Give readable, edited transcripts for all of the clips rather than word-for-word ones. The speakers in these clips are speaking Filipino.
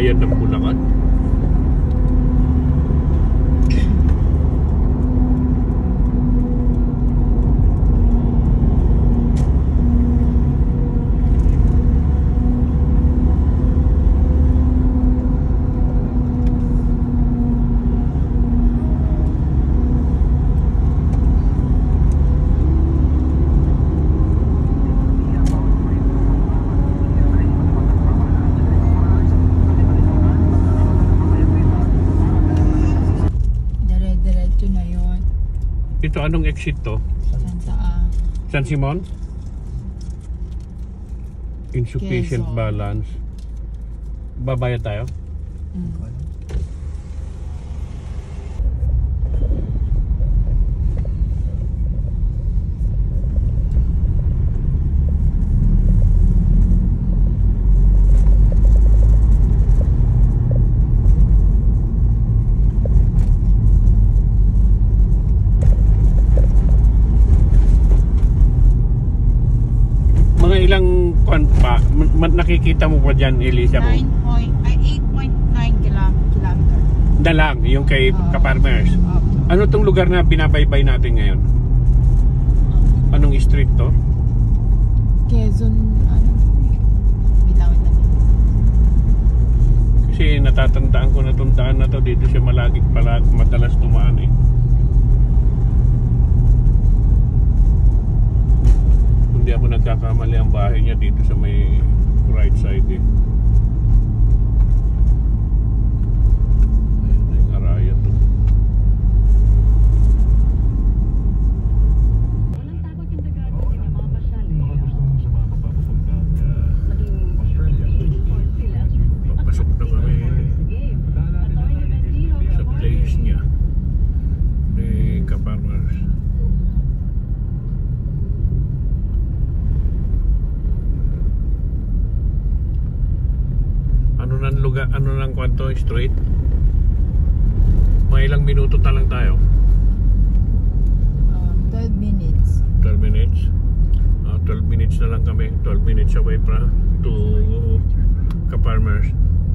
bayan ng Bulacan. Ito anong exit to? San Simon? Insufficient Quezon. balance. Babayad tayo? Ilang kwan pa nakikita mo pa dyan, Elisa? 8.9 kilometer. Dalang, yung kay Ka-Farmers. Ano tong lugar na binabaybay natin ngayon? Anong street to? Quezon, ano? Bilawin na. Kasi natatandaan ko na itong daan na to, dito siya madalas tumaan eh. Hindi ako nagkakamali, ang bahay niya dito sa may right side eh. Ayan na yung araya to. Walang takot yung nagagawa niya, mga masyal. Baka gusto mong sumama pa papunta Maging Australia. sport sila. Papasok na kami sa place niya ni Ka-Farmers. Ano lang kwanto, straight? Mga ilang minuto na lang tayo? 12 minutes. 12 minutes? 12 minutes na lang kami. 12 minutes away to Ka-Farmers.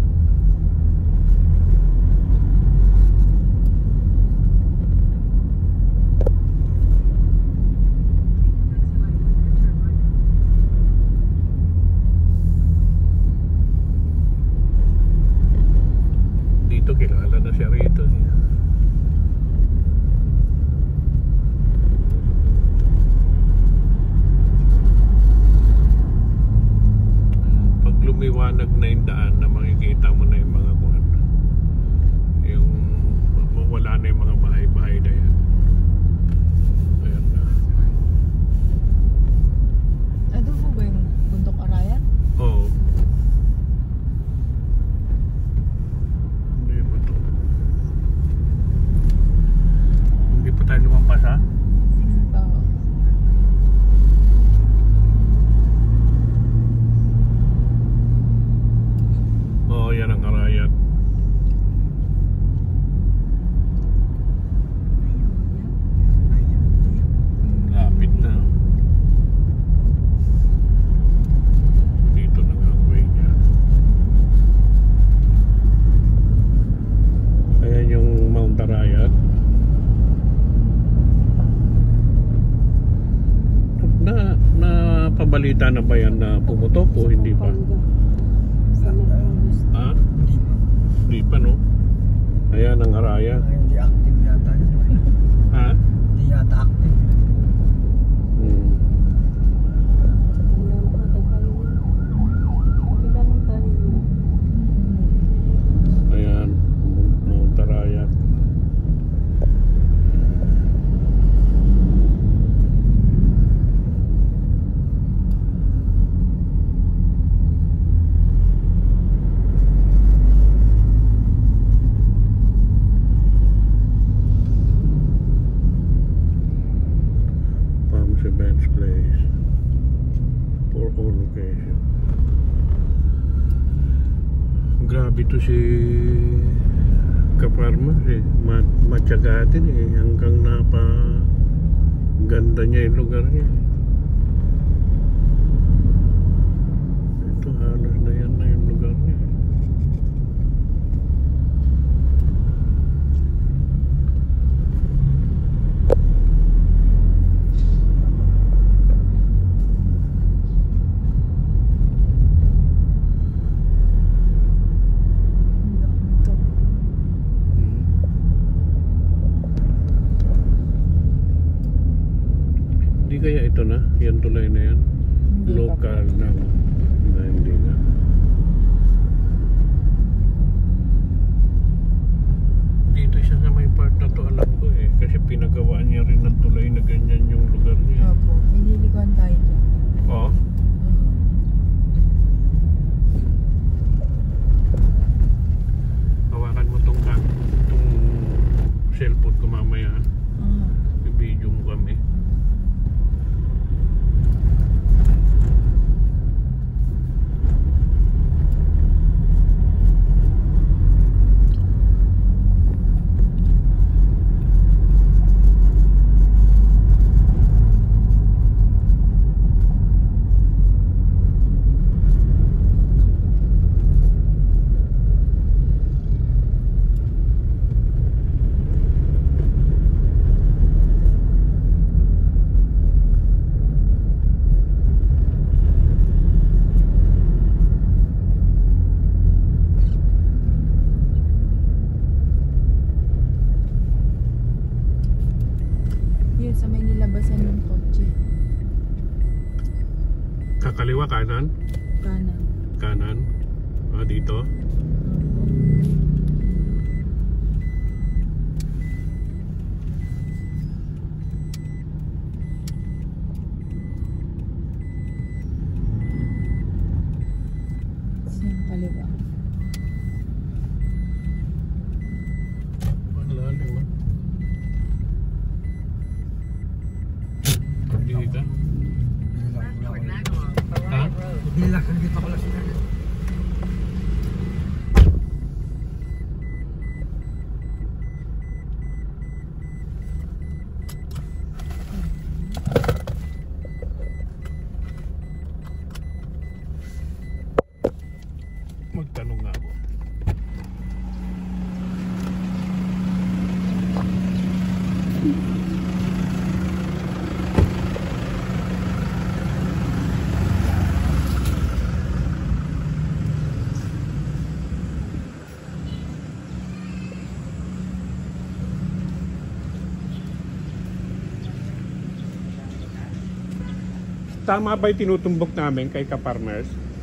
Dito kilala na siya rito. Pag lumiwanag na yung daan na makikita mo na yung mga kuwan, yung wala na yung mga bahay-bahay na yan. Ayan na. Ito po ba yung Bundok Arayat? Oo. Hindi pa tayo lumampas ha? Oo. Oo, yan ang Arayat. Lapit na. Dito na nga ang way niya. Ayan yung Mount Arayat. Napabalita na ba yan na pumutok o hindi pa? Ha? Hindi pa no? Ayan ang Arayat. Hindi active yata yun. Ha? Hindi yata active. Ayan, Mount Arayat. Palms Events Place for all location. Grabe to si Ka-Farmers eh. Matiyagatin eh. Hanggang ganda niya yung lugar niya. Ito halos na yan na yung lugar niya. kaya ito na? Yan tulay na yan? Hindi pa po. Local na. Hindi na. Dito siya sa may part na to, alam ko eh. Kasi pinagawa niya rin ng tulay na ganyan yung lugar niya. Opo. Nililikuan tayo dyan. Oo. Hawakan mo tong cellphone ko mamaya. I-video mo kami. Yun, sa may nilabasan ng kotse. Kakaliwa, kanan? Kanan. Kanan. Ah, dito. Siyang kaliwa. Malalim ah. Hindi ka? Ha? Nilakan dito ko lang sila. Magtanong nga ako. Tama ba yung tinutumbok namin kay Ka-Farmers?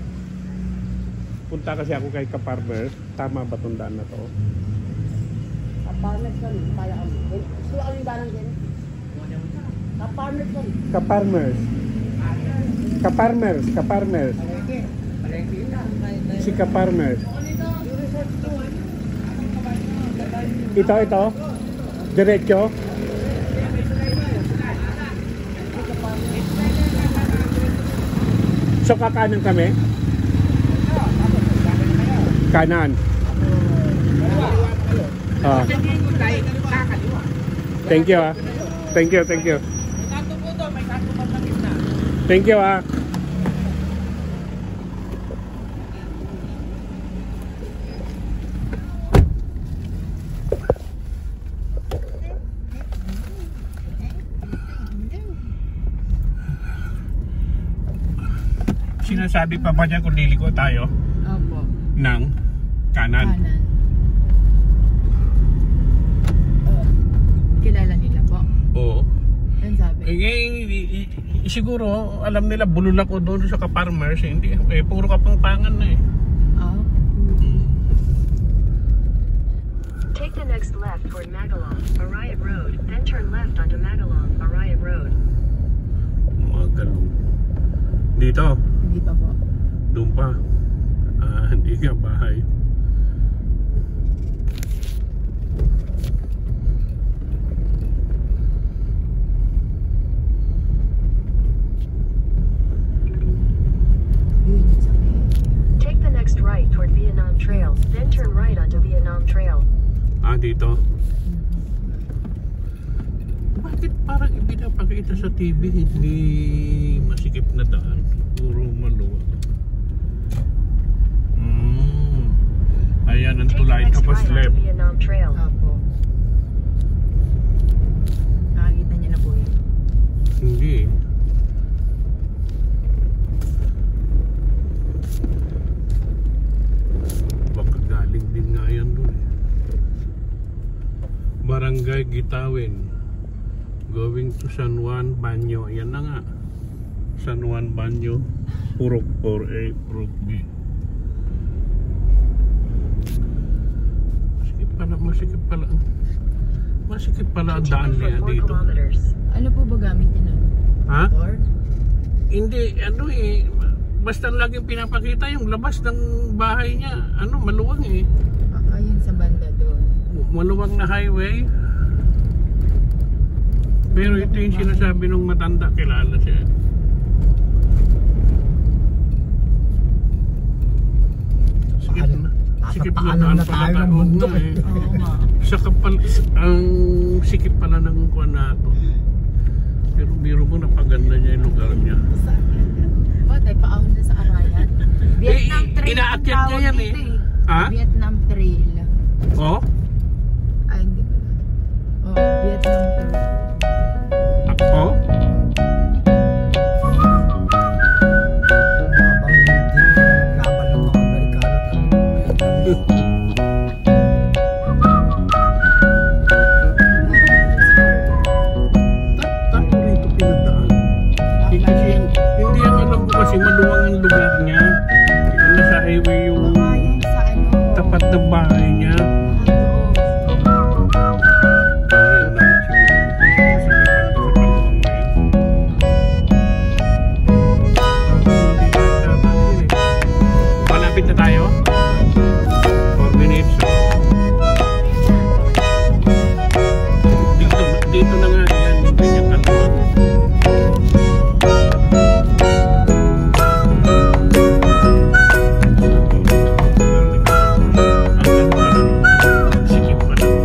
Punta kasi ako kay Ka-Farmers. Tama ba itong daan na to? Kaparmet ko, kaya kami. Gusto kami ba ng din? Kaparmet ko. Ka-Farmers. Ka-Farmers. Ka-Farmers. Si Ka-Farmers. Ito. Diretso. So kakanan kami? Kanan. Ah. Thank you ah. Thank you. Thank you ah. Sinasabi pa ba niya kung liliko tayo Opo. ng kanan? Kanan. Kilala nila po. Oo. Yan sabi. Siguro alam nila bulol ako doon sa Ka-Farmers. Hindi, puro kapangpangan na eh. Oh. Take the next left toward Magalong, Arayat Road, then turn left onto Magalong, Arayat Road. Magalong. Dito. Hindi pa po. Doon pa. Hindi nga bahay. Yun yung sabi. Take the next right toward Vietnam Trail, then turn right onto Vietnam Trail. Dito. Bakit parang ipinapakita sa TV hindi masikip na daan? Puro maluwag. Ayan ang Take the tulay next tapos right onto left. Vietnam Trail. Opo. Nakakita niyo na po yun. Hindi. Baka galing din nga yan doon. Barangay Gitawin. Going to San Juan Banyo. Yan na nga. San Juan Banyo. Purok 4A, Purok B. Masikip pala ang daan Continue niya for 4 dito. kilometers. Ano po ba gamit niya nun? Ha? Or? Hindi, ano eh. Basta laging pinapakita yung labas ng bahay niya. Ano, maluwang eh. Ayun sa banda doon. Maluwang na highway. Pero ito yung sinasabi ng matanda, kilala siya. Sikip na. Sikip na paalam daan na pala tayo ng tayo. bundok Oo nga eh. Oo nga. Sa kapal, ang sikip pala ng kuwan na ito. Pero biro mo napaganda niya yung lugar niya. Oh, tayo paahon na sa Arayan. Vietnam Trail. inaakyat niya yan eh. Ha? Vietnam Trail. Oh? Ay, hindi ko lang. Oh, Vietnam Trail. Oh? Laban ng mga Amerikano. Tayo rito pinadaan. Hindi ang alam ko kasi maluwang ang lugar niya. Hindi na sa highway yung Baka yan sa ano. tapat ng bahay niya. Ayaw na malapit na tayo? 4 minutes. Dito na nga yan, yung pinakaluwag. Sikip pa lang.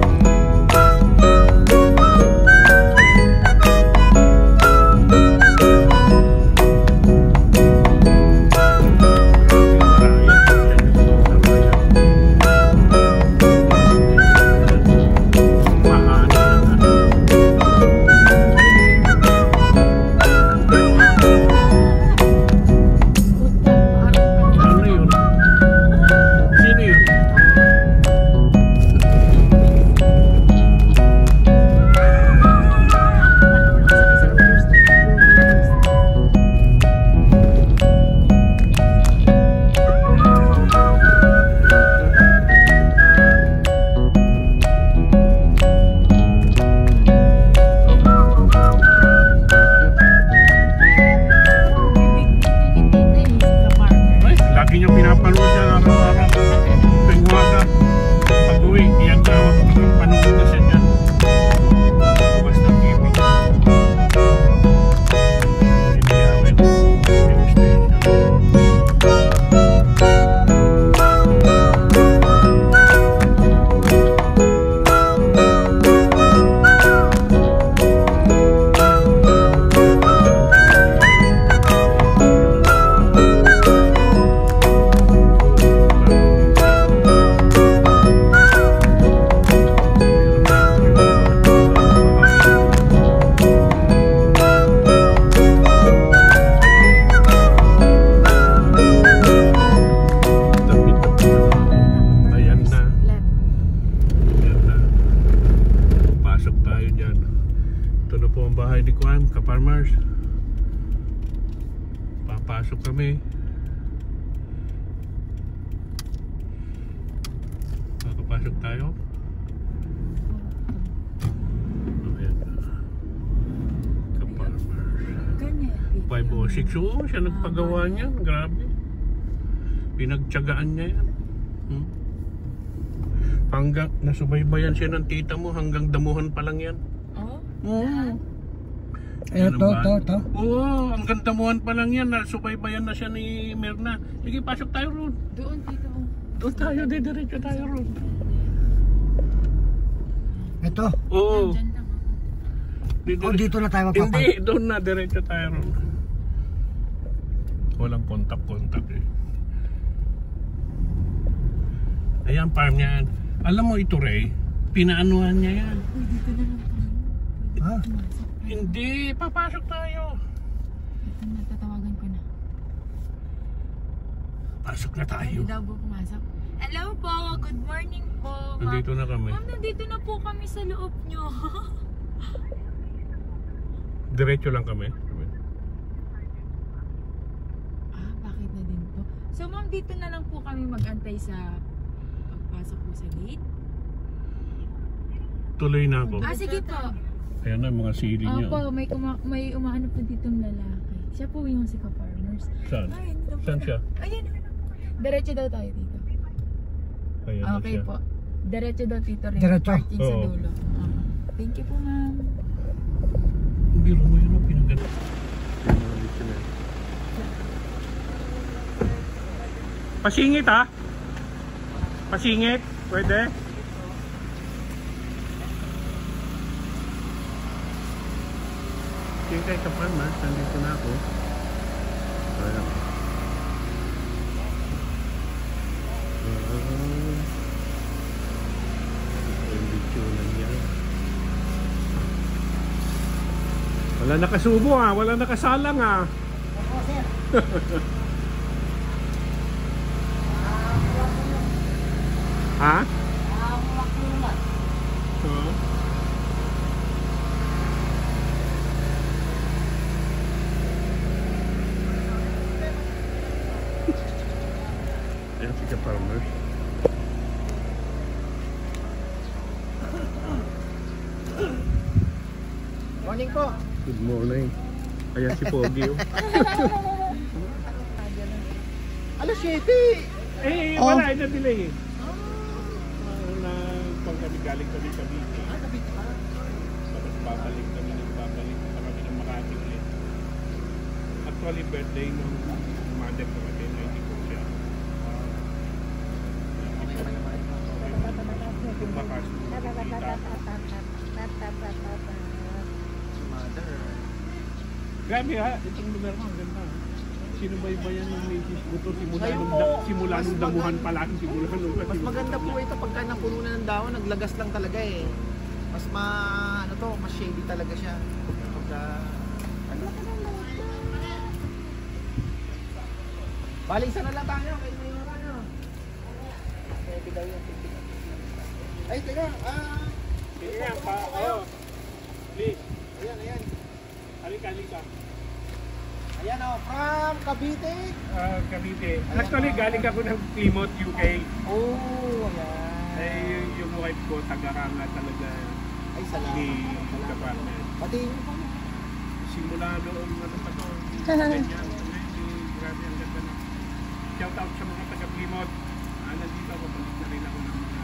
Ano yun? Sino yun? Ay, lagi niya pinapanood siya araw-araw. Tuwing umaga, pag-uwi, iyan na panood na siya dyan. Bukas ng TV. Hindi awin. Film station. Ayan na. Left. Ayan na. Pasok tayo dyan. Ito na po ang bahay ni Kwan, ka-farmers. Papasok kami. Makapasok tayo. Ayan na. Ka-farmers. Ganyan. 506. Oo, siya nagpagawa niyan. Grabe. Pinagtyagaan niya yan. Hmm? Hanggang, nasubaybayan siya ng tita mo, hanggang damuhan pa lang yan. Oh? Oo. Ayan, to. Oo, hanggang damuhan pa lang yan. Nasubaybayan na siya ni Mirna. Sige, pasok tayo ron. Doon, dito. Doon tayo, didiretso tayo ron. Ito. Oo. Diyan lang. O dito na tayo Hindi, magpapalit. doon na, diretso tayo ron. Walang kontak-kontak eh. Ayan, farm niyan. Alam mo ito, Ray, pinaanuhan niya yan. Ha? Hindi, papasok tayo. Ito na, tatawagan ko na. Pasok na tayo. Hindi daw po pumasok. Hello po, good morning po. Nandito na kami. Ma'am, nandito na po kami sa loob nyo. Diretso lang kami. Ah, bakit na din po? So ma'am, dito na lang po kami mag-antay sa pagpasok po sa gate? Tuloy na ako. Ah, sige po. Ayan na mga sili niya. Opo, may umaano po ditong lalaki. Siya po yung Sika Farmers. Saan? Ay, ano po? Saan siya? Ayun. Diretso daw tayo dito. Ayan na Okay siya. po. Diretso daw dito rin. Diretso? Parking sa Oo. dulo. Thank you po ma'am. Hindi mo yun ang pinaganda. Pasingit ha? Pasingit? Pwede? Sige kayo ka farmers, nandito na ako. Ayan. Yung bitsunan niya. Wala nakasubo ha, wala nakasalang ha. Ha? Oo. Ayan si ka-farmers. Morning po. Good morning. Ayan si Pogi. Oh. Alas 7. Eh, wala na delay eh. Na pag kami galing kami Cavite. Tapos babalik kami pa kami ng Makati ulit. Actually, birthday nung mother ko kasi 94 siya. Tumakas. Grabe ha, itong lugar mo, ang ganda. Sinubaybayan ng native buto simula nung damuhan pa lang, simula nung Mas maganda po ito pagka napuno na ng dahon, naglagas lang talaga eh. Mas mas shady talaga siya. Pagka Balik sana lang tayo, kay Mayor tayo. Pwede daw yung titik. Ay, teka, Sige nga, please, ayan. halika. Ayan o, from Cavite. Cavite. Actually, galing ako ng Plymouth, UK. Oh, ayan. Eh, yung wife ko, taga-ranga talaga Ay, salamat. ni Kapartner. Pati yun po. Simula noong ano pa to, ganyan. Grabe ang ganda na. Shout out sa mga taga-Plymouth. Nandito ako, balik na rin ako ng mga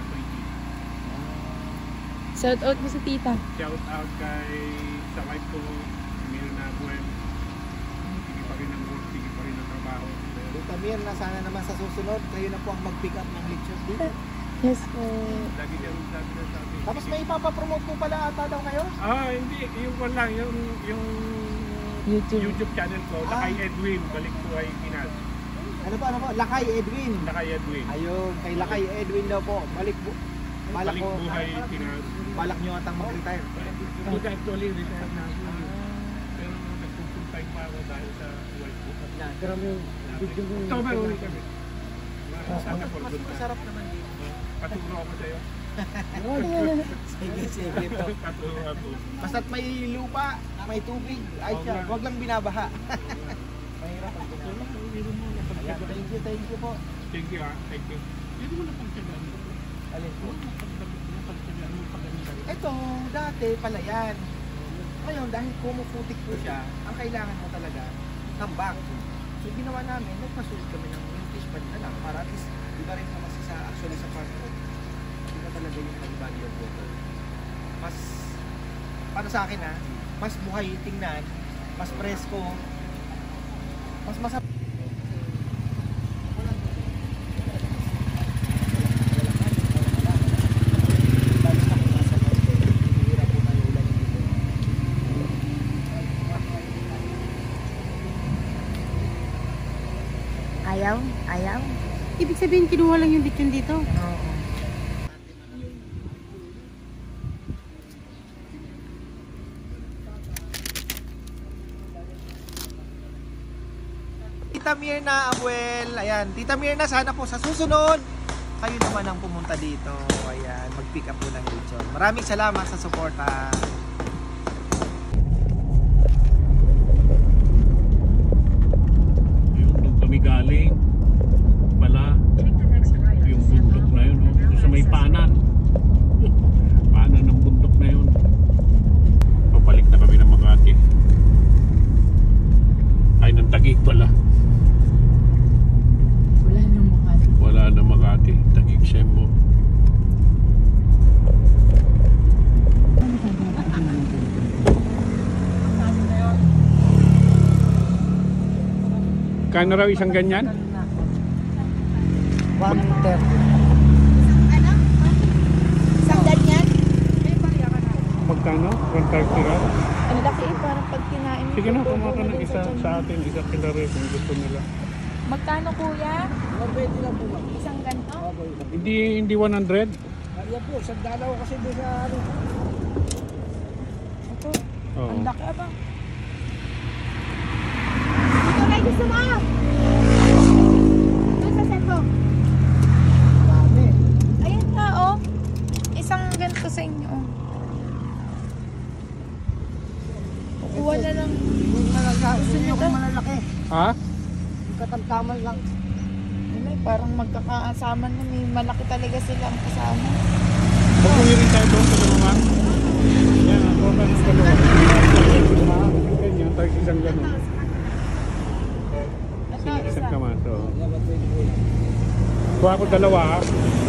20. Shout out mo sa tita. Shout out kay sa wife ko, Mirna Buen. Sige pa rin ang work, sige pa rin ang trabaho. Tita Mir, na sana naman sa susunod, kayo na po ang mag-pick up ng lechon dito. Yes po. Lagi dyan sabi na sabi. Tapos may ipapapromote po pala ata daw kayo? Hindi. Yung one lang. Yung YouTube channel ko. Lakay Edwin. Balik Buhay Pinas. Ano po? Lakay Edwin. Lakay Edwin. Ayun, kay Lakay Edwin daw po. Balik Balik Buhay Pinas. balak nyo atang mag-retire. Hindi actually retired na ako. Pero nag-full time pa ako dahil sa wife ko. Pero may video mo. October ulit kami. Sana for Mas good na. masarap naman dito. Paturo ako sa'yo. Sige po. Paturo ako. Basta't may lupa, may tubig, ay siya, wag lang binabaha. Mahirap ang binabaha. Ayan, thank you po. Thank you ha. Thank you. Hindi mo na pagsagaan. Alin po? Pagsagaan mo paganda. Ito, dati pala yan. Ngayon, dahil kumuputik po siya, ang kailangan mo talaga, tambak. So, ginawa namin, nagpasulit kami ng vintage pan na lang, para at least, iba rin naman actually sa farm ko. Iba talaga yung value of water. Mas, para sa akin mas buhay tingnan, mas presko, mas masarap. Ayaw? Ibig sabihin, kinuha lang yung lechon dito. Oo. Tita Mirna, Abuel, ayan. Tita Mirna, sana po sa susunod, kayo naman ang pumunta dito. Ayan, mag-pick up po ng lechon. Maraming salamat sa suporta. Magkano raw isang ganyan? 130. Ano? Isang ganyan? Magkano? 130 raw? Ang laki eh, parang pag kinain mo. Sige na, kumuha ka ng isa sa atin, isa kila rin kung gusto nila. Magkano kuya? 120 lang po ma'am. Isang ganto? Hindi 100? Ayan po, sandala ko kasi doon sa ano. Ito. Oo. Ang laki ba? Ito na gusto mo! Doon sa cellphone. Dami. Ayan nga oh. Isang ganito sa inyo oh. Kukuha na lang. Yung malalaki. Gusto niyo Yung to? malalaki. Ha? Yung katamtaman lang. Ano eh, parang magkakasama na. May malaki talaga silang kasama. Pag-uwi rin tayo doon sa naman. Yan, ang total ng dalawa. Ganyan, tayo isang ganun. Ito, Isang isa. kamato. Yan, 120 po. Kuha ko dalawa.